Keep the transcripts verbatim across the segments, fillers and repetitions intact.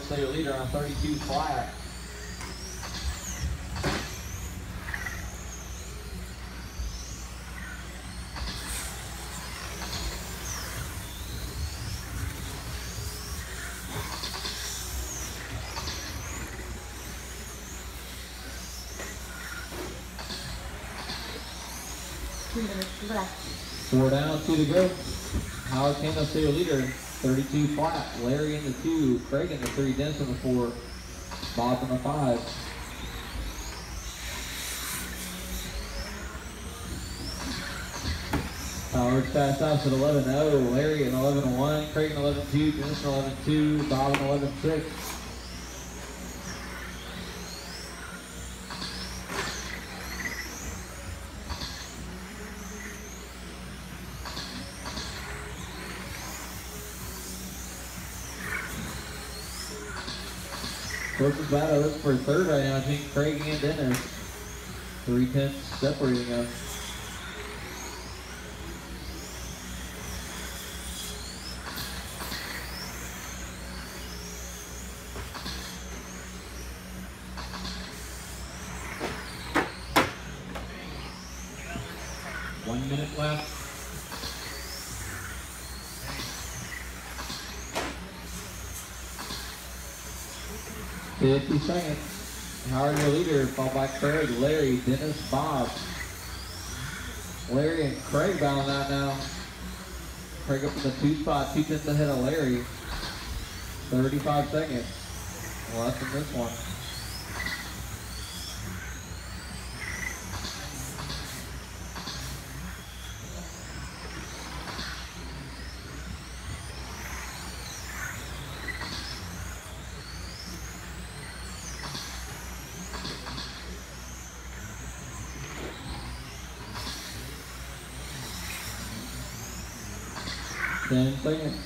stay your leader on thirty-two flat. Four down, two to go. Howard Kendall stay your leader, thirty-two flat. Larry in the two, Craig in the three, Dennis in the four, Bob in the five. Howard's fast outs at eleven oh, Larry in eleven one, Craig in eleven two, Dennis in eleven two, Bob in eleven six. Closest battle looks for third right now, I think Craig and Dennis. Three tenths separating us. One minute left. fifty seconds. Howard your leader, followed by Craig, Larry, Dennis, Bob. Larry and Craig battling out now. Craig up in the two spot, two tenths ahead of Larry. thirty-five seconds. Less than this one. ten seconds.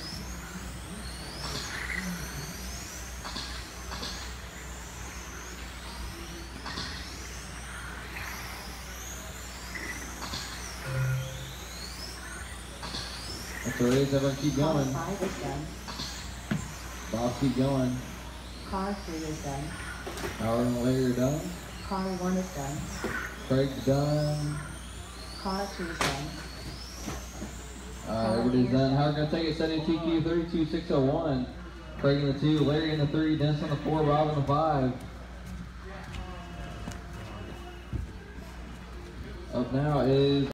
That's the race, everyone keep going. Car five is done. Bob keep going. Car three is done. Howard and Larry are done. Car one is done. Craig's done. Car two is done. Alright, everybody's done. Howard's gonna take it, seventy-two Q, thirty-two six oh one. Craig in the two, Larry in the three, Dennis in the four, Bob in the five. Up now is